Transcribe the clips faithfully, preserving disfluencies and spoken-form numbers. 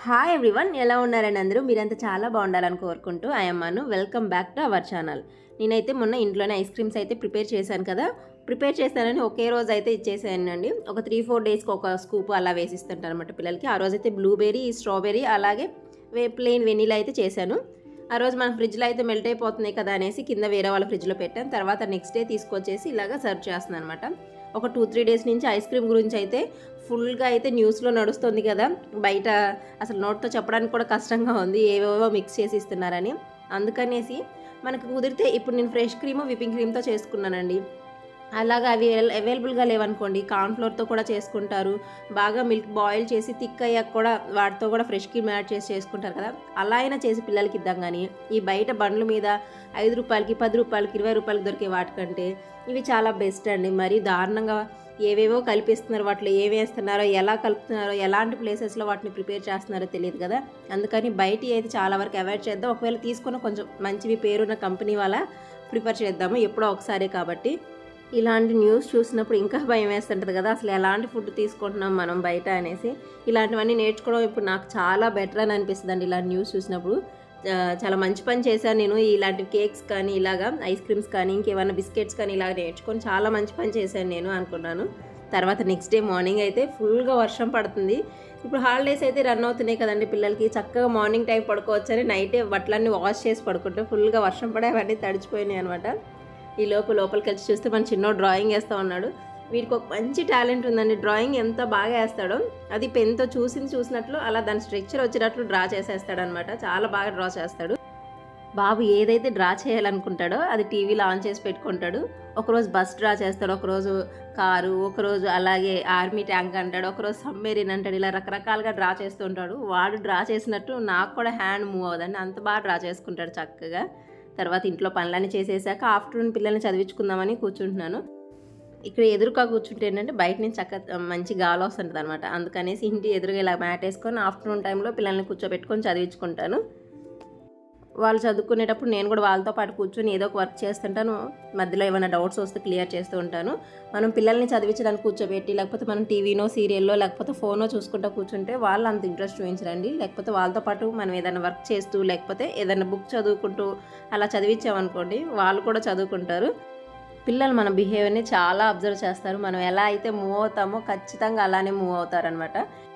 Hi everyone, ఎలా ఉన్నారని అందరూ మీరంతా చాలా బాగుండాలని కోరుకుంటూ ఐఎమ్మాను welcome back to our channel. నేనైతే మొన్న ఇంట్లోనే ఐస్ క్రీమ్స్ అయితే ప్రిపేర్ చేశాను కదా. ప్రిపేర్ చేస్తానని ఒకే రోజు అయితే ఇచ్చేసానండి. ఒక త్రీ ఫోర్ డేస్కి ఒక స్కూప్ అలా వేసిస్తుంటాను అనమాట పిల్లలకి. ఆ రోజు అయితే బ్లూబెర్రీ, స్ట్రాబెర్రీ అలాగే వే ప్లెయిన్ వెనీలా అయితే చేశాను. ఆ రోజు మన ఫ్రిడ్జ్లో అయితే మెల్ట్ అయిపోతున్నాయి కదా అనేసి కింద వేరే వాళ్ళ ఫ్రిడ్జ్లో పెట్టాను. తర్వాత నెక్స్ట్ డే తీసుకొచ్చేసి ఇలాగా సర్వ్ చేస్తున్నాను అనమాట. ఒక టూ త్రీ డేస్ నుంచి ఐస్ క్రీమ్ గురించి అయితే ఫుల్గా అయితే న్యూస్లో నడుస్తుంది కదా. బయట అసలు నోట్తో చెప్పడానికి కూడా కష్టంగా ఉంది, ఏవేవో మిక్స్ చేసి ఇస్తున్నారని. అందుకనేసి మనకు కుదిరితే ఇప్పుడు నేను ఫ్రెష్ క్రీమ్ విప్పింగ్ క్రీమ్తో చేసుకున్నానండి. అలాగా అవి అవైలబుల్గా లేవనుకోండి కార్న్ఫ్లోర్తో కూడా చేసుకుంటారు. బాగా మిల్క్ బాయిల్ చేసి థిక్ అయ్యాక కూడా వాటితో కూడా ఫ్రెష్ క్రీమ్ యాడ్ చేసి చేసుకుంటారు కదా. అలా అయినా చేసి పిల్లలకి ఇద్దాం. కానీ ఈ బయట బండ్ల మీద ఐదు రూపాయలకి పది రూపాయలకి ఇరవై రూపాయలకి దొరికే వాటికంటే ఇవి చాలా బెస్ట్ అండి. మరి దారుణంగా ఏవేవో కలిపిస్తున్నారు, వాటిలో ఏమి వేస్తున్నారో, ఎలా కలుపుతున్నారో, ఎలాంటి ప్లేసెస్లో వాటిని ప్రిపేర్ చేస్తున్నారో తెలియదు కదా. అందుకని బయట అయితే చాలా వరకు అవాయిడ్ చేద్దాం. ఒకవేళ తీసుకున్న కొంచెం మంచివి పేరున్న కంపెనీ వాళ్ళ ప్రిఫర్ చేద్దాము, ఎప్పుడో ఒకసారి కాబట్టి. ఇలాంటి న్యూస్ చూసినప్పుడు ఇంకా భయం వేస్తుంటుంది కదా, అసలు ఎలాంటి ఫుడ్ తీసుకుంటున్నాం మనం బయట అనేసి. ఇలాంటివన్నీ నేర్చుకోవడం ఇప్పుడు నాకు చాలా బెటర్ అని అనిపిస్తుంది అండి. ఇలాంటి న్యూస్ చూసినప్పుడు చాలా మంచి పని చేశాను నేను. ఇలాంటి కేక్స్ కానీ ఇలాగా ఐస్ క్రీమ్స్ కానీ ఇంకేమైనా బిస్కెట్స్ కానీ ఇలాగ నేర్చుకొని చాలా మంచి పని చేశాను నేను అనుకున్నాను. తర్వాత నెక్స్ట్ డే మార్నింగ్ అయితే ఫుల్గా వర్షం పడుతుంది. ఇప్పుడు హాలిడేస్ అయితే రన్ అవుతున్నాయి కదండి పిల్లలకి. చక్కగా మార్నింగ్ టైం పడుకోవచ్చని నైటే బట్టలన్నీ వాష్ చేసి పడుకుంటే ఫుల్గా వర్షం పడే అవన్నీ తడిచిపోయినాయి అనమాట. ఈ లోపు లోపలికి వచ్చి చూస్తే మన చిన్నోడు డ్రాయింగ్ వేస్తూ ఉన్నాడు. వీడికి ఒక మంచి టాలెంట్ ఉందండి, డ్రాయింగ్ ఎంత బాగా వేస్తాడో. అది పెన్తో చూసింది చూసినట్లు అలా దాని స్ట్రక్చర్ వచ్చినట్లు డ్రా చేసేస్తాడు అనమాట. చాలా బాగా డ్రా చేస్తాడు. బాబు ఏదైతే డ్రా చేయాలనుకుంటాడో అది టీవీలో ఆన్ చేసి పెట్టుకుంటాడు. ఒకరోజు బస్ డ్రా చేస్తాడు, ఒకరోజు కారు, ఒకరోజు అలాగే ఆర్మీ ట్యాంక్ అంటాడు, ఒకరోజు సబ్మెరీన్ అంటాడు. ఇలా రకరకాలుగా డ్రా చేస్తూ ఉంటాడు. వాడు డ్రా చేసినట్టు నాకు కూడా హ్యాండ్ మూవ్ అవ్వదండి, అంత బాగా డ్రా చేసుకుంటాడు చక్కగా. తర్వాత ఇంట్లో పనులన్నీ చేసేసాక ఆఫ్టర్నూన్ పిల్లల్ని చదివించుకుందామని కూర్చుంటున్నాను. ఇక్కడ ఎదురుగా కూర్చుంటే ఏంటంటే బయట నుంచి చక్క మంచి గాలి వస్తుంటుంది అనమాట. అందుకనేసి ఇంటి ఎదురుగా ఇలా మ్యాట్ వేసుకొని ఆఫ్టర్నూన్ టైంలో పిల్లల్ని కూర్చోబెట్టుకొని చదివించుకుంటాను. వాళ్ళు చదువుకునేటప్పుడు నేను కూడా వాళ్ళతో పాటు కూర్చొని ఏదో ఒక వర్క్ చేస్తుంటాను. మధ్యలో ఏమైనా డౌట్స్ వస్తే క్లియర్ చేస్తూ ఉంటాను. మనం పిల్లల్ని చదివించడానికి కూర్చోబెట్టి లేకపోతే మనం టీవీనో సీరియల్లో లేకపోతే ఫోనో చూసుకుంటూ కూర్చుంటే వాళ్ళు అంత ఇంట్రెస్ట్ చూపించరండి. లేకపోతే వాళ్ళతో పాటు మనం ఏదైనా వర్క్ చేస్తూ లేకపోతే ఏదైనా బుక్ చదువుకుంటూ అలా చదివించామనుకోండి వాళ్ళు కూడా చదువుకుంటారు. పిల్లలు మన బిహేవియర్ని చాలా అబ్జర్వ్ చేస్తారు. మనం ఎలా అయితే మూవ్ అవుతామో ఖచ్చితంగా అలానే మూవ్ అవుతారనమాట.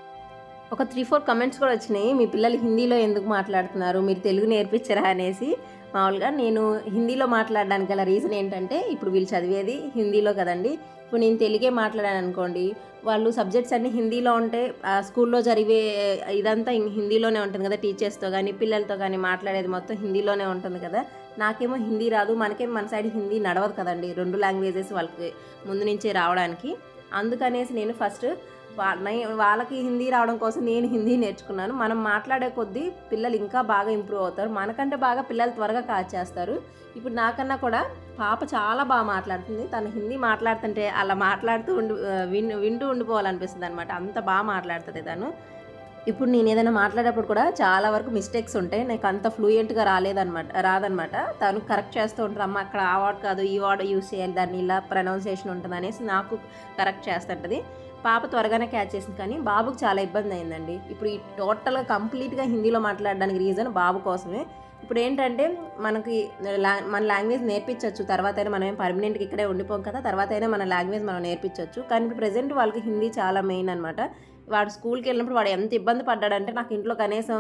ఒక త్రీ ఫోర్ కమెంట్స్ కూడా వచ్చినాయి, మీ పిల్లలు హిందీలో ఎందుకు మాట్లాడుతున్నారు, మీరు తెలుగు నేర్పించరా అనేసి. మామూలుగా నేను హిందీలో మాట్లాడడానికి గల రీజన్ ఏంటంటే ఇప్పుడు వీళ్ళు చదివేది హిందీలో కదండి. ఇప్పుడు నేను తెలుగే మాట్లాడాను అనుకోండి, వాళ్ళు సబ్జెక్ట్స్ అన్నీ హిందీలో ఉంటే స్కూల్లో జరిగే ఇదంతా హిందీలోనే ఉంటుంది కదా. టీచర్స్తో కానీ పిల్లలతో కానీ మాట్లాడేది మొత్తం హిందీలోనే ఉంటుంది కదా. నాకేమో హిందీ రాదు, మనకేమో మన సైడ్ హిందీ నడవదు కదండి. రెండు లాంగ్వేజెస్ వాళ్ళకి ముందు నుంచే రావడానికి. అందుకనేసి నేను ఫస్ట్ వాళ్ళకి హిందీ రావడం కోసం నేను హిందీ నేర్చుకున్నాను. మనం మాట్లాడే కొద్దీ పిల్లలు ఇంకా బాగా ఇంప్రూవ్ అవుతారు. మనకంటే బాగా పిల్లలు త్వరగా క్యాచ్ చేస్తారు. ఇప్పుడు నాకన్నా కూడా పాప చాలా బాగా మాట్లాడుతుంది. తను హిందీ మాట్లాడుతుంటే అలా మాట్లాడుతూ ఉండి విన్ వింటూ ఉండిపోవాలనిపిస్తుంది అనమాట. అంత బాగా మాట్లాడుతుంది తను. ఇప్పుడు నేను ఏదైనా మాట్లాడేటప్పుడు కూడా చాలా వరకు మిస్టేక్స్ ఉంటాయి, నాకు అంత ఫ్లూయెంట్గా రాలేదనమాట రాదనమాట. తను కరెక్ట్ చేస్తూ ఉంటారు. అమ్మ అక్కడ ఆ వర్డ్ కాదు ఈ వర్డ్ యూస్ చేయాలి, దాన్ని ఇలా ప్రొనౌన్సియేషన్ ఉంటుంది అనేసి నాకు కరెక్ట్ చేస్తుంటుంది. పాప త్వరగానే క్యాచ్ చేసింది. కానీ బాబుకు చాలా ఇబ్బంది అయిందండి. ఇప్పుడు ఈ టోటల్గా కంప్లీట్గా హిందీలో మాట్లాడడానికి రీజన్ బాబు కోసమే. ఇప్పుడు ఏంటంటే మనకి లా మన లాంగ్వేజ్ నేర్పించవచ్చు, తర్వాత అయినా మనం ఏం పర్మనెంట్గా ఇక్కడే ఉండిపోం కదా, తర్వాత అయినా మన లాంగ్వేజ్ మనం నేర్పించవచ్చు. కానీ ఇప్పుడు ప్రజెంట్ వాళ్ళకి హిందీ చాలా మెయిన్ అనమాట. వాడు స్కూల్కి వెళ్ళినప్పుడు వాడు ఎంత ఇబ్బంది పడ్డాడంటే నాకు ఇంట్లో కనీసం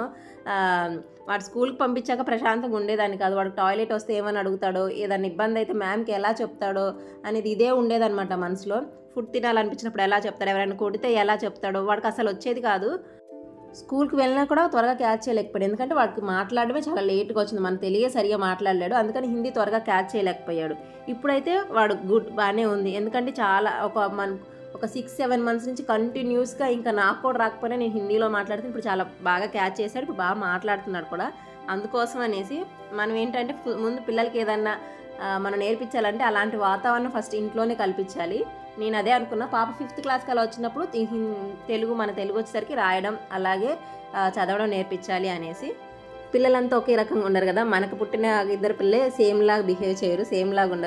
వాడు స్కూల్కి పంపించాక ప్రశాంతంగా ఉండేదాన్ని కాదు. వాడు టాయిలెట్ వస్తే ఏమని అడుగుతాడో, ఏదైనా ఇబ్బంది అయితే మ్యామ్కి ఎలా చెప్తాడో అనేది ఇదే ఉండేదన్నమాట మనసులో. ఫుడ్ తినాలనిపించినప్పుడు ఎలా చెప్తాడు, ఎవరైనా కొడితే ఎలా చెప్తాడో వాడికి అసలు వచ్చేది కాదు. స్కూల్కి వెళ్ళినా కూడా త్వరగా క్యాచ్ చేయలేకపోయాడు, ఎందుకంటే వాడికి మాట్లాడమే చాలా లేట్గా వచ్చింది. మన తెలుగే సరిగా మాట్లాడలేడు, అందుకని హిందీ త్వరగా క్యాచ్ చేయలేకపోయాడు. ఇప్పుడైతే వాడు గుడ్ బాగానే ఉంది, ఎందుకంటే చాలా ఒక మన ఒక సిక్స్ సెవెన్ మంత్స్ నుంచి కంటిన్యూస్గా ఇంకా నాకు కూడా రాకపోయినా నేను హిందీలో మాట్లాడితే ఇప్పుడు చాలా బాగా క్యాచ్ చేశాడు. ఇప్పుడు బాగా మాట్లాడుతున్నాడు కూడా. అందుకోసం అనేసి మనం ఏంటంటే ముందు పిల్లలకి ఏదన్నా మనం నేర్పించాలంటే అలాంటి వాతావరణం ఫస్ట్ ఇంట్లోనే కల్పించాలి. నేను అదే అనుకున్నా. పాప ఫిఫ్త్ క్లాస్కి అలా వచ్చినప్పుడు తెలుగు మన తెలుగు వచ్చేసరికి రాయడం అలాగే చదవడం నేర్పించాలి అనేసి. పిల్లలంతా ఒకే రకంగా ఉండరు కదా. మనకు పుట్టిన ఇద్దరు పిల్లలే సేమ్ లాగా బిహేవ్ చేయరు, సేమ్ లాగా ఉండరు.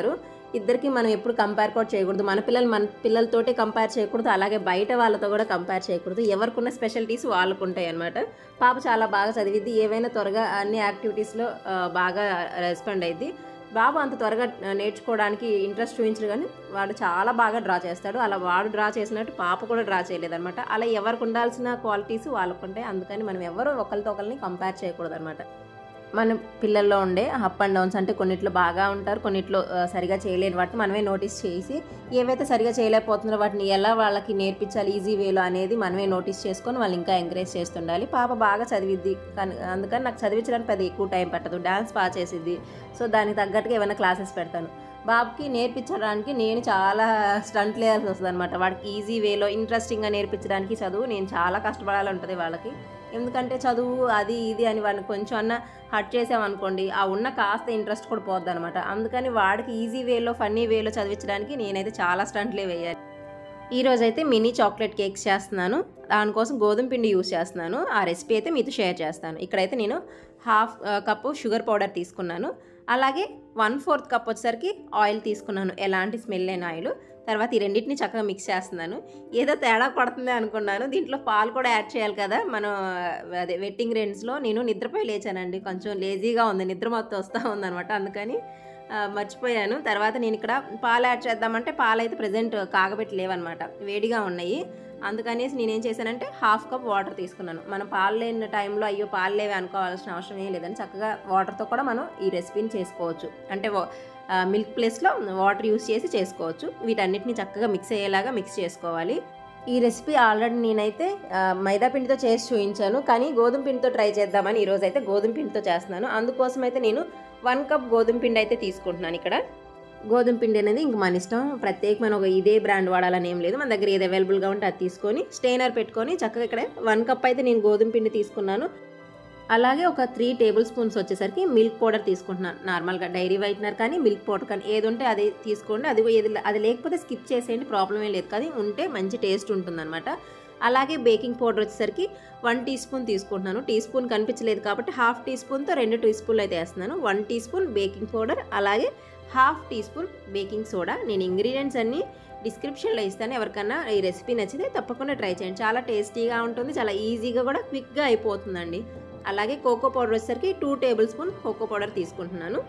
ఇద్దరికి మనం ఎప్పుడు కంపేర్ కూడా చేయకూడదు. మన పిల్లలు మన పిల్లలతోటే కంపేర్ చేయకూడదు, అలాగే బయట వాళ్ళతో కూడా కంపేర్ చేయకూడదు. ఎవరికున్న స్పెషాలిటీస్ వాళ్ళకు ఉంటాయి అనమాట. పాప చాలా బాగా చదివిద్ది, ఏవైనా త్వరగా అన్ని యాక్టివిటీస్లో బాగా రెస్పాండ్ అయ్యిద్ది. బాబు అంత త్వరగా నేర్చుకోవడానికి ఇంట్రెస్ట్ చూపించడు, కానీ వాడు చాలా బాగా డ్రా చేస్తాడు. అలా వాడు డ్రా చేసినట్టు పాప కూడా డ్రా చేయలేదన్నమాట. అలా ఎవరికి ఉండాల్సిన క్వాలిటీస్ వాళ్ళకు ఉంటాయి. అందుకని మనం ఎవరు ఒకరితో ఒకరిని కంపేర్ చేయకూడదు అనమాట. మన పిల్లల్లో ఉండే అప్ అండ్ డౌన్స్ అంటే కొన్నిట్లో బాగా ఉంటారు, కొన్నిట్లో సరిగా చేయలేని వాటిని మనమే నోటీస్ చేసి ఏవైతే సరిగా చేయలేకపోతున్నారో వాటిని ఎలా వాళ్ళకి నేర్పించాలి ఈజీ వేలో అనేది మనమే నోటీస్ చేసుకొని వాళ్ళు ఇంకా ఎంకరేజ్ చేస్తుండాలి. పాప బాగా చదివిద్ది, కానీ అందుకని నాకు చదివించడానికి పెద్ద ఎక్కువ టైం పట్టదు. డ్యాన్స్ బాగా చేసిద్ది, సో దానికి తగ్గట్టుగా ఏమైనా క్లాసెస్ పెడతాను. బాబుకి నేర్పించడానికి నేను చాలా స్టంట్ వేయాల్సి వస్తుంది అనమాట. వాడికి ఈజీ వేలో ఇంట్రెస్టింగ్గా నేర్పించడానికి చదువు నేను చాలా కష్టపడాలి ఉంటుంది వాళ్ళకి. ఎందుకంటే చదువు అది ఇది అని వాడిని కొంచెం అన్న హట్ చేసామనుకోండి, ఆ ఉన్న కాస్త ఇంట్రెస్ట్ కూడా పోద్ది అనమాట. అందుకని వాడికి ఈజీ వేలో ఫన్నీ వేలో చదివించడానికి నేనైతే చాలా స్టంట్లే వేయాలి. ఈరోజైతే మినీ చాక్లెట్ కేక్స్ చేస్తున్నాను. దానికోసం గోధుమ పిండి యూస్ చేస్తున్నాను. ఆ రెసిపీ అయితే మీతో షేర్ చేస్తాను. ఇక్కడైతే నేను హాఫ్ కప్పు షుగర్ పౌడర్ తీసుకున్నాను, అలాగే వన్ ఫోర్త్ కప్ వచ్చేసరికి ఆయిల్ తీసుకున్నాను, ఎలాంటి స్మెల్ లేని ఆయిల్. తర్వాత ఈ రెండింటిని చక్కగా మిక్స్ చేస్తున్నాను. ఏదో తేడా పడుతుంది అనుకున్నాను, దీంట్లో పాలు కూడా యాడ్ చేయాలి కదా మనం అదే వెట్టింగ్ రేంజ్లో. నేను నిద్రపోయి లేచానండి, కొంచెం లేజీగా ఉంది, నిద్ర మొత్తం వస్తూ ఉందనమాట, అందుకని మర్చిపోయాను. తర్వాత నేను ఇక్కడ పాలు యాడ్ చేద్దామంటే పాలు అయితే ప్రజెంట్ కాగబెట్టి లేవన్నమాట, వేడిగా ఉన్నాయి. అందుకనేసి నేనేం చేశానంటే హాఫ్ కప్ వాటర్ తీసుకున్నాను. మనం పాలు లేని టైంలో అయ్యో పాలు లేవి అనుకోవాల్సిన అవసరం ఏం లేదని చక్కగా వాటర్తో కూడా మనం ఈ రెసిపీని చేసుకోవచ్చు. అంటే మిల్క్ ప్లేస్లో వాటర్ యూస్ చేసి చేసుకోవచ్చు. వీటన్నిటిని చక్కగా మిక్స్ అయ్యేలాగా మిక్స్ చేసుకోవాలి. ఈ రెసిపీ ఆల్రెడీ నేనైతే మైదా పిండితో చేసి చూపించాను, కానీ గోధుమ పిండితో ట్రై చేద్దామని ఈరోజు అయితే గోధుమ పిండితో చేస్తున్నాను. అందుకోసం అయితే నేను వన్ కప్ గోధుమ పిండి అయితే తీసుకుంటున్నాను. ఇక్కడ గోధుమ పిండి అనేది ఇంక మన ఇష్టం, ప్రత్యేకమైన ఒక ఇదే బ్రాండ్ వాడాలని ఏం లేదు. మన దగ్గర ఏది అవైలబుల్గా ఉంటే అది తీసుకొని స్టెయినర్ పెట్టుకొని చక్కగా ఇక్కడ వన్ కప్ అయితే నేను గోధుమ పిండి తీసుకున్నాను. అలాగే ఒక త్రీ టేబుల్ స్పూన్స్ వచ్చేసరికి మిల్క్ పౌడర్ తీసుకుంటున్నాను. నార్మల్గా డైరీ వైట్నర్ కానీ మిల్క్ పౌడర్ కానీ ఏది ఉంటే అది తీసుకోండి. అది ఏది అది లేకపోతే స్కిప్ చేసేయండి, ప్రాబ్లం ఏం లేదు, కానీ ఉంటే మంచి టేస్ట్ ఉంటుందన్నమాట. అలాగే బేకింగ్ పౌడర్ వచ్చేసరికి వన్ టీ స్పూన్ తీసుకుంటున్నాను. టీ స్పూన్ కనిపించలేదు కాబట్టి హాఫ్ టీ స్పూన్తో రెండు టీ స్పూన్లు అయితే వేస్తున్నాను. One teaspoon baking powder, అలాగే half teaspoon baking soda. నేను ఇంగ్రీడియంట్స్ అన్నీ డిస్క్రిప్షన్లో ఇస్తాను, ఎవరికన్నా ఈ రెసిపీ నచ్చితే తప్పకుండా ట్రై చేయండి. చాలా టేస్టీగా ఉంటుంది, చాలా ఈజీగా కూడా క్విక్గా అయిపోతుందండి. అలాగే కోకో పౌడర్ వచ్చేసరికి two tablespoon cocoa powder తీసుకుంటున్నాను.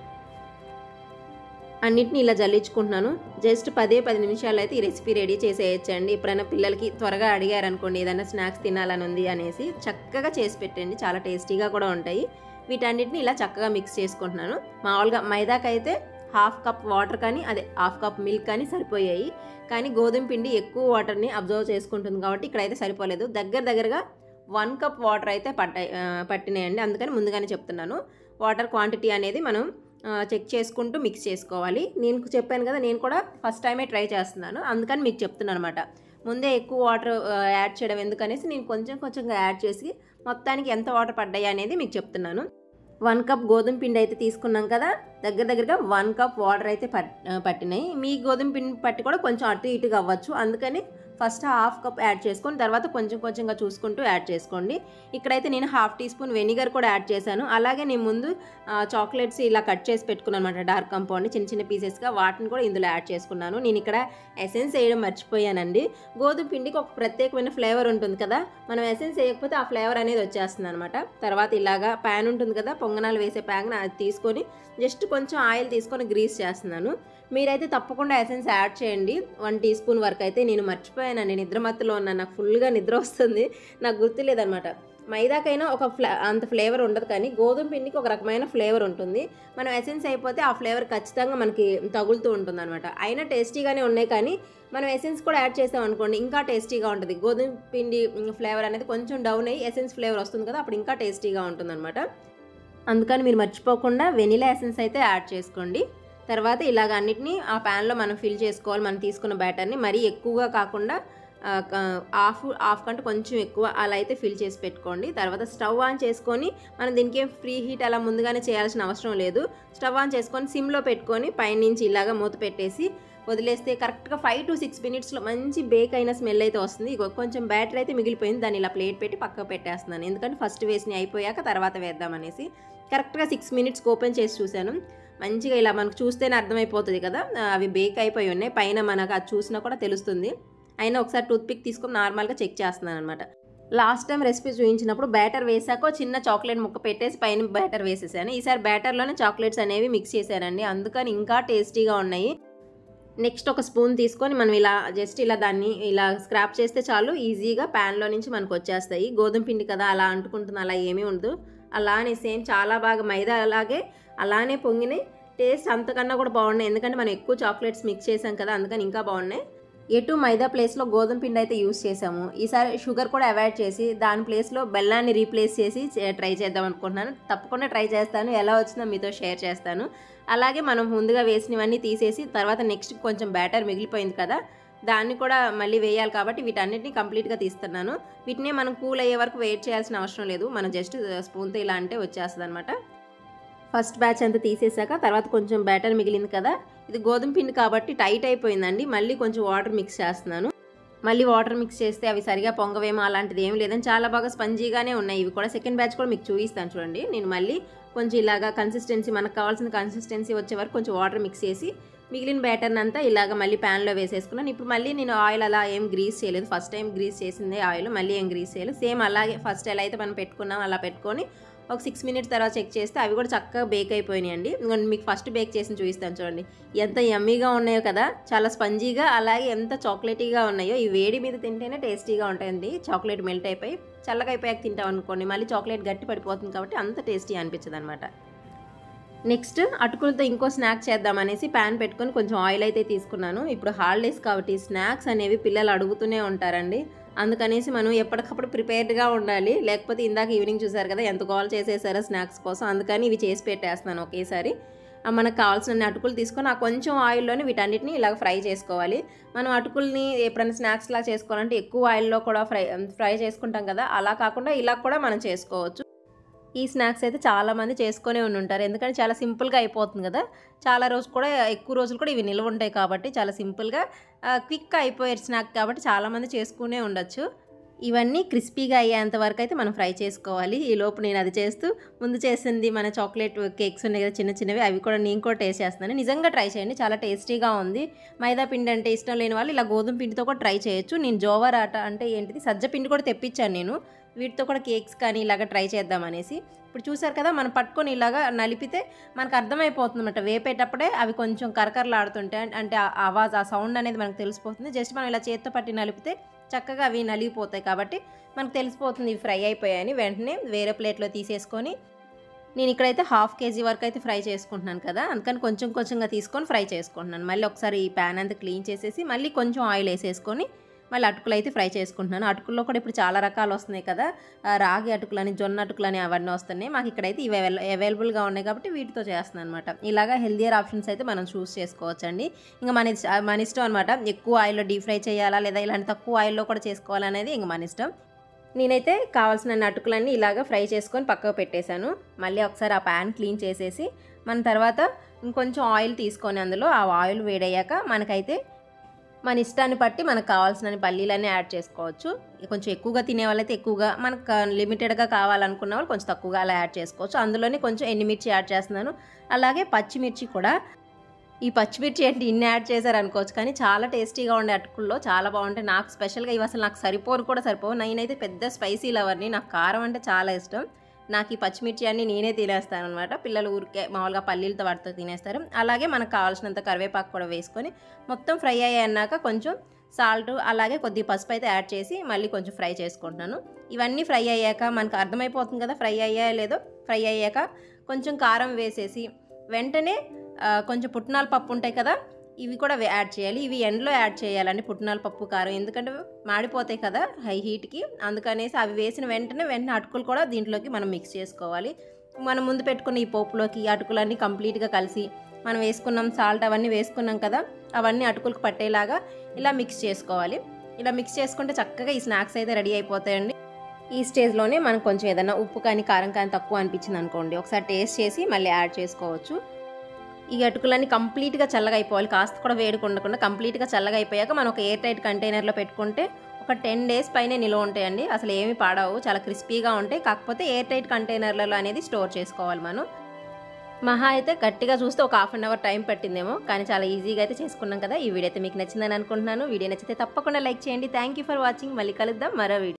అన్నిటిని ఇలా జల్లించుకుంటున్నాను. జస్ట్ పదే పది నిమిషాలు అయితే ఈ రెసిపీ రెడీ చేసేయచ్చండి. ఎప్పుడైనా పిల్లలకి త్వరగా అడిగారనుకోండి ఏదైనా స్నాక్స్ తినాలని ఉంది అనేసి చక్కగా చేసి పెట్టండి, చాలా టేస్టీగా కూడా ఉంటాయి. వీటన్నిటిని ఇలా చక్కగా మిక్స్ చేసుకుంటున్నాను. మామూలుగా మైదాకైతే హాఫ్ కప్ వాటర్ కానీ అదే హాఫ్ కప్ మిల్క్ కానీ సరిపోయాయి, కానీ గోధుమ పిండి ఎక్కువ వాటర్ని అబ్జర్వ్ చేసుకుంటుంది కాబట్టి ఇక్కడైతే సరిపోలేదు. దగ్గర దగ్గరగా వన్ కప్ వాటర్ అయితే పట్టాయి పట్టినాయండి, అందుకని ముందుగానే చెప్తున్నాను. వాటర్ క్వాంటిటీ అనేది మనం చెక్ చేసుకుంటూ మిక్స్ చేసుకోవాలి. నేను చెప్పాను కదా, నేను కూడా ఫస్ట్ టైమే ట్రై చేస్తున్నాను, అందుకని మీకు చెప్తున్నాను అనమాట. ముందే ఎక్కువ వాటర్ యాడ్ చేయడం ఎందుకనేసి నేను కొంచెం కొంచెంగా యాడ్ చేసి మొత్తానికి ఎంత వాటర్ పడ్డాయి అనేది మీకు చెప్తున్నాను. వన్ కప్ గోధుమ పిండి అయితే తీసుకున్నాం కదా, దగ్గర దగ్గరగా వన్ కప్ వాటర్ అయితే పట్టినాయి. మీ గోధుమ పిండి పట్టి కూడా కొంచెం అటు ఇటుగా అవ్వచ్చు, అందుకని ఫస్ట్ హాఫ్ కప్ యాడ్ చేసుకొని తర్వాత కొంచెం కొంచెంగా చూసుకుంటూ యాడ్ చేసుకోండి. ఇక్కడైతే నేను హాఫ్ టీ స్పూన్ వెనిగర్ కూడా యాడ్ చేశాను. అలాగే నేను ముందు చాక్లెట్స్ ఇలా కట్ చేసి పెట్టుకున్నాను అనమాట, డార్క్ కాంపౌండ్ని చిన్న చిన్న పీసెస్గా, వాటిని కూడా ఇందులో యాడ్ చేసుకున్నాను. నేను ఇక్కడ ఎసెన్స్ వేయడం మర్చిపోయానండి. గోధుమ పిండికి ఒక ప్రత్యేకమైన ఫ్లేవర్ ఉంటుంది కదా, మనం ఎసెన్స్ వేయకపోతే ఆ ఫ్లేవర్ అనేది వచ్చేస్తుంది అనమాట. తర్వాత ఇలాగా ప్యాన్ ఉంటుంది కదా, పొంగనాలు వేసే ప్యాన్, అది తీసుకొని జస్ట్ కొంచెం ఆయిల్ తీసుకొని గ్రీస్ చేస్తున్నాను. మీరైతే తప్పకుండా ఎసెన్స్ యాడ్ చేయండి, వన్ టీ స్పూన్ వరకు అయితే. నేను మర్చిపోయానండి, నిద్ర మత్తులో ఉన్నాను, నాకు ఫుల్గా నిద్ర వస్తుంది, నాకు గుర్తులేదనమాట. మైదాకైనా ఒక ఫ్లే అంత ఫ్లేవర్ ఉండదు, కానీ గోధుమ పిండికి ఒక రకమైన ఫ్లేవర్ ఉంటుంది. మనం ఎసెన్స్ అయిపోతే ఆ ఫ్లేవర్ ఖచ్చితంగా మనకి తగులుతూ ఉంటుంది అనమాట. అయినా టేస్టీగానే ఉన్నాయి, కానీ మనం ఎసెన్స్ కూడా యాడ్ చేసాం అనుకోండి ఇంకా టేస్టీగా ఉంటుంది. గోధుమ పిండి ఫ్లేవర్ అనేది కొంచెం డౌన్ అయ్యి ఎసెన్స్ ఫ్లేవర్ వస్తుంది కదా, అప్పుడు ఇంకా టేస్టీగా ఉంటుంది అనమాట. అందుకని మీరు మర్చిపోకుండా వెనిలా ఎసెన్స్ అయితే యాడ్ చేసుకోండి. తర్వాత ఇలాగ అన్నిటినీ ఆ ప్యాన్లో మనం ఫిల్ చేసుకోవాలి. మనం తీసుకున్న బ్యాటర్ని మరీ ఎక్కువగా కాకుండా హాఫ్ హాఫ్ కంటే కొంచెం ఎక్కువ అలా అయితే ఫిల్ చేసి పెట్టుకోండి. తర్వాత స్టవ్ ఆన్ చేసుకొని, మనం దీనికి ఏం ఫ్రీ హీట్ అలా ముందుగానే చేయాల్సిన అవసరం లేదు. స్టవ్ ఆన్ చేసుకొని సిమ్లో పెట్టుకొని పైనుంచి ఇలాగ మూత పెట్టేసి వదిలేస్తే కరెక్ట్గా ఫైవ్ టు సిక్స్ మినిట్స్లో మంచి బేక్ అయిన స్మెల్ అయితే వస్తుంది. కొంచెం బ్యాటర్ అయితే మిగిలిపోయింది, దాన్ని ఇలా ప్లేట్ పెట్టి పక్కకు పెట్టేస్తున్నాను, ఎందుకంటే ఫస్ట్ వేసినవి అయిపోయాక తర్వాత వేద్దామనేసి. కరెక్ట్గా సిక్స్ మినిట్స్కి ఓపెన్ చేసి చూశాను, మంచిగా ఇలా మనకు చూస్తేనే అర్థమైపోతుంది కదా, అవి బేక్ అయిపోయి ఉన్నాయి. పైన మనకు అది చూసినా కూడా తెలుస్తుంది. అయినా ఒకసారి టూత్పిక్ తీసుకొని నార్మల్గా చెక్ చేస్తున్నాను అనమాట. లాస్ట్ టైం రెసిపీ చూపించినప్పుడు బ్యాటర్ వేసాక చిన్న చాక్లెట్ ముక్క పెట్టేసి పైన బ్యాటర్ వేసేసాను. ఈసారి బ్యాటర్లోనే చాక్లెట్స్ అనేవి మిక్స్ చేశానండి, అందుకని ఇంకా టేస్టీగా ఉన్నాయి. నెక్స్ట్ ఒక స్పూన్ తీసుకొని మనం ఇలా జస్ట్ ఇలా దాన్ని ఇలా స్క్రాప్ చేస్తే చాలు, ఈజీగా ప్యాన్లో నుంచి మనకు వచ్చేస్తాయి. గోధుమ పిండి కదా అలా అంటుకుంటుంది, అలా ఏమీ ఉండదు. అలానే సేమ్ చాలా బాగా మైదా అలాగే అలానే పొంగినాయి. టేస్ట్ అంతకన్నా కూడా బాగున్నాయి, ఎందుకంటే మనం ఎక్కువ చాక్లెట్స్ మిక్స్ చేసాం కదా, అందుకని ఇంకా బాగున్నాయి. ఎటు మైదా ప్లేస్లో గోధుమ పిండి అయితే యూస్ చేసాము. ఈసారి షుగర్ కూడా అవాయిడ్ చేసి దాని ప్లేస్లో బెల్లాన్ని రీప్లేస్ చేసి ట్రై చేద్దాం అనుకుంటున్నాను. తప్పకుండా ట్రై చేస్తాను, ఎలా వచ్చిందో మీతో షేర్ చేస్తాను. అలాగే మనం ముందుగా వేసినవన్నీ తీసేసి తర్వాత నెక్స్ట్ కొంచెం బ్యాటర్ మిగిలిపోయింది కదా, దాన్ని కూడా మళ్ళీ వేయాలి కాబట్టి వీటన్నిటిని కంప్లీట్గా తీస్తున్నాను. వీటిని మనం కూల్ అయ్యే వరకు వెయిట్ చేయాల్సిన అవసరం లేదు, మనం జస్ట్ స్పూన్తో ఇలా అంటే వచ్చేస్తుంది అనమాట. ఫస్ట్ బ్యాచ్ అంతా తీసేసాక తర్వాత కొంచెం బ్యాటర్ మిగిలింది కదా, ఇది గోధుమ పిండి కాబట్టి టైట్ అయిపోయిందండి. మళ్ళీ కొంచెం వాటర్ మిక్స్ చేస్తున్నాను. మళ్ళీ వాటర్ మిక్స్ చేస్తే అవి సరిగా పొంగవేమో అలాంటిది ఏమి లేదని చాలా బాగా స్పంజీగానే ఉన్నాయి ఇవి కూడా. సెకండ్ బ్యాచ్ కూడా మీకు చూపిస్తాను చూడండి. నేను మళ్ళీ కొంచెం ఇలాగా కన్సిస్టెన్సీ మనకు కావాల్సిన కన్సిస్టెన్సీ వచ్చే వరకు కొంచెం వాటర్ మిక్స్ చేసి మిగిలిన బ్యాటర్ని అంతా ఇలాగ మళ్ళీ ప్యాన్లో వేసేసుకున్నాను. ఇప్పుడు మళ్ళీ నేను ఆయిల్ అలా ఏం గ్రీస్ చేయలేదు, ఫస్ట్ టైం గ్రీస్ చేసిందే ఆయిల్, మళ్ళీ ఏం గ్రీస్ చేయలేదు. సేమ్ అలాగే ఫస్ట్ ఎలా అయితే మనం పెట్టుకున్నాం అలా పెట్టుకొని ఒక సిక్స్ మినిట్స్ తర్వాత చెక్ చేస్తే అవి కూడా చక్కగా బేక్ అయిపోయినాయండి. ఇంకొంచెం మీకు ఫస్ట్ బేక్ చేసి చూపిస్తాను చూడండి, ఎంత యమ్మీగా ఉన్నాయో కదా, చాలా స్పంజీగా అలాగే ఎంత చాక్లెటీగా ఉన్నాయో. ఈ వేడి మీద తింటేనే టేస్టీగా ఉంటాయండి. చాక్లెట్ మెల్ట్ అయిపోయి చల్లగా అయిపోయాక తింటాం అనుకోండి మళ్ళీ చాక్లెట్ గట్టి పడిపోతుంది కాబట్టి అంత టేస్టీ అనిపించదు అనమాట. నెక్స్ట్ అటుకులతో ఇంకో స్నాక్ చేద్దామనేసి ప్యాన్ పెట్టుకొని కొంచెం ఆయిల్ అయితే తీసుకున్నాను. ఇప్పుడు హాలిడేస్ కాబట్టి స్నాక్స్ అనేవి పిల్లలు అడుగుతూనే ఉంటారండి, అందుకనేసి మనం ఎప్పటికప్పుడు ప్రిపేర్డ్గా ఉండాలి. లేకపోతే ఇందాక ఈవినింగ్ చూసారు కదా ఎంత కాల్ చేసేసారో స్నాక్స్ కోసం, అందుకని ఇవి చేసి పెట్టేస్తున్నాను ఒకేసారి. మనకు కావాల్సిన అటుకులు తీసుకొని ఆ కొంచెం ఆయిల్లోనే వీటన్నిటిని ఇలా ఫ్రై చేసుకోవాలి. మనం అటుకుల్ని ఎప్పుడైనా స్నాక్స్ లా చేసుకోవాలంటే ఎక్కువ ఆయిల్లో కూడా ఫ్రై ఫ్రై చేసుకుంటాం కదా, అలా కాకుండా ఇలా కూడా మనం చేసుకోవచ్చు. ఈ స్నాక్స్ అయితే చాలామంది చేసుకొని ఉంటారు, ఎందుకంటే చాలా సింపుల్గా అయిపోతుంది కదా. చాలా రోజు కూడా ఎక్కువ రోజులు కూడా ఇవి నిల్వ ఉంటాయి కాబట్టి చాలా సింపుల్గా క్విక్గా అయిపోయే స్నాక్ కాబట్టి చాలామంది చేసుకునే ఉండొచ్చు. ఇవన్నీ క్రిస్పీగా అయ్యేంత వరకు అయితే మనం ఫ్రై చేసుకోవాలి. ఈ లోపు నేను అది చేస్తూ ముందు చేసింది మన చాక్లెట్ కేక్స్ ఉన్నాయి కదా చిన్న చిన్నవి, అవి కూడా నేను కూడా టేస్ట్ చేస్తున్నాను. నిజంగా ట్రై చేయండి, చాలా టేస్టీగా ఉంది. మైదా పిండి అంటే ఇష్టం లేని వాళ్ళు ఇలా గోధుమ పిండితో కూడా ట్రై చేయొచ్చు. నేను జోవర్ ఆట అంటే ఏంటిది సజ్జ పిండి కూడా తెప్పించాను నేను, వీటితో కూడా కేక్స్ కానీ ఇలాగ ట్రై చేద్దామనేసి. ఇప్పుడు చూసారు కదా మనం పట్టుకొని ఇలాగా నలిపితే మనకు అర్థమైపోతుంది అన్నమాట. వేపేటప్పుడే అవి కొంచెం కరకరలాడుతుంటే అంటే ఆ ఆవాజ్ ఆ సౌండ్ అనేది మనకు తెలిసిపోతుంది. జస్ట్ మనం ఇలా చేత్తో పట్టి నలిపితే చక్కగా అవి నలిగిపోతాయి కాబట్టి మనకు తెలిసిపోతుంది ఇవి ఫ్రై అయిపోయాయని. వెంటనే వేరే ప్లేట్లో తీసేసుకొని నేను ఇక్కడైతే హాఫ్ కేజీ వరకు అయితే ఫ్రై చేసుకుంటున్నాను కదా, అందుకని కొంచెం కొంచెంగా తీసుకొని ఫ్రై చేసుకుంటున్నాను. మళ్ళీ ఒకసారి ఈ ప్యాన్ అంతా క్లీన్ చేసేసి మళ్ళీ కొంచెం ఆయిల్ వేసేసుకొని మళ్ళీ అటుకులు అయితే ఫ్రై చేసుకుంటున్నాను. అటుకుల్లో కూడా ఇప్పుడు చాలా రకాలు వస్తున్నాయి కదా, రాగి అటుకులని జొన్న అటుకులని అవన్నీ వస్తున్నాయి. మాకు ఇక్కడైతే ఇవి అవైలబుల్గా ఉన్నాయి కాబట్టి వీటితో చేస్తున్నాను అనమాట. ఇలాగా హెల్దియర్ ఆప్షన్స్ అయితే మనం చూస్ చేసుకోవచ్చండి. ఇంకా మన మన ఇష్టం అనమాట, ఎక్కువ ఆయిల్లో డీప్ ఫ్రై చేయాలా లేదా ఇలాంటి తక్కువ ఆయిల్లో కూడా చేసుకోవాలనేది ఇంక మన ఇష్టం. నేనైతే కావాల్సిన అటుకులన్నీ ఇలాగ ఫ్రై చేసుకొని పక్కకు పెట్టేశాను. మళ్ళీ ఒకసారి ఆ ప్యాన్ క్లీన్ చేసేసి మన తర్వాత ఇంకొంచెం ఆయిల్ తీసుకొని అందులో ఆ ఆయిల్ వేడయ్యాక మనకైతే మన ఇష్టాన్ని బట్టి మనకు కావాల్సిన పల్లీలన్నీ యాడ్ చేసుకోవచ్చు. కొంచెం ఎక్కువగా తినే వాళ్ళైతే ఎక్కువగా, మనకు లిమిటెడ్గా కావాలనుకున్న వాళ్ళు కొంచెం తక్కువగా అలా యాడ్ చేసుకోవచ్చు. అందులోనే కొంచెం ఎండుమిర్చి యాడ్ చేస్తున్నాను, అలాగే పచ్చిమిర్చి కూడా. ఈ పచ్చిమిర్చి ఏంటి ఇన్ని యాడ్ చేశారు అనుకోవచ్చు, కానీ చాలా టేస్టీగా ఉండే అటుకుల్లో చాలా బాగుంటాయి. నాకు స్పెషల్గా ఇవి అసలు నాకు సరిపోను కూడా సరిపోవు. నేనైతే పెద్ద స్పైసీ లవర్ని, నాకు కారం అంటే చాలా ఇష్టం. నాకు ఈ పచ్చిమిర్చి అన్నీ నేనే తినేస్తాను అనమాట. పిల్లలు ఊరికే మామూలుగా పల్లీలతో వాటితో తినేస్తారు. అలాగే మనకు కావాల్సినంత కరివేపాకు కూడా వేసుకొని మొత్తం ఫ్రై అయ్యాక కొంచెం సాల్ట్ అలాగే కొద్ది పసుపు అయితే యాడ్ చేసి మళ్ళీ కొంచెం ఫ్రై చేసుకుంటున్నాను. ఇవన్నీ ఫ్రై అయ్యాక మనకు అర్థమైపోతుంది కదా ఫ్రై అయ్యాయో లేదో. ఫ్రై అయ్యాక కొంచెం కారం వేసేసి వెంటనే కొంచెం పుట్నాల పప్పు ఉంటాయి కదా, ఇవి కూడా యాడ్ చేయాలి. ఇవి ఎండలో యాడ్ చేయాలండి పుట్నాల పప్పు కారం, ఎందుకంటే మాడిపోతాయి కదా హై హీట్కి. అందుకనేసి అవి వేసిన వెంటనే వెంటనే అటుకులు కూడా దీంట్లోకి మనం మిక్స్ చేసుకోవాలి. మనం ముందు పెట్టుకున్న ఈ పోపులోకి అటుకులన్నీ కంప్లీట్గా కలిసి మనం వేసుకున్నాం సాల్ట్ అవన్నీ వేసుకున్నాం కదా, అవన్నీ అటుకులకు పట్టేలాగా ఇలా మిక్స్ చేసుకోవాలి. ఇలా మిక్స్ చేసుకుంటే చక్కగా ఈ స్నాక్స్ అయితే రెడీ అయిపోతాయండి. ఈ స్టేజ్లోనే మనకు కొంచెం ఏదైనా ఉప్పు కానీ కారం కానీ తక్కువ అనిపించింది అనుకోండి, ఒకసారి టేస్ట్ చేసి మళ్ళీ యాడ్ చేసుకోవచ్చు. ఈ అటుకులన్నీ కంప్లీట్గా చల్లగా అయిపోవాలి, కాస్త కూడా వేడిగా ఉండకుండా కంప్లీట్గా చల్లగా అయిపోయాక మనం ఒక ఎయిర్ టైట్ కంటైనర్లో పెట్టుకుంటే ఒక టెన్ డేస్ పైనే నిల్వ ఉంటాయండి. అసలు ఏమి పాడవు, చాలా క్రిస్పీగా ఉంటాయి. కాకపోతే ఎయిర్ టైట్ కంటైనర్లలో అనేది స్టోర్ చేసుకోవాలి మనం. మహా అయితే గట్టిగా చూస్తే ఒక హాఫ్ అన్ అవర్ టైం పట్టిందేమో, కానీ చాలా ఈజీగా అయితే చేసుకున్నాం కదా. ఈ వీడియో అయితే మీకు నచ్చిందని అనుకుంటున్నాను. వీడియో నచ్చితే తప్పకుండా లైక్ చేయండి. Thank you for watching. మళ్ళీ కలుద్దాం మరో వీడియో.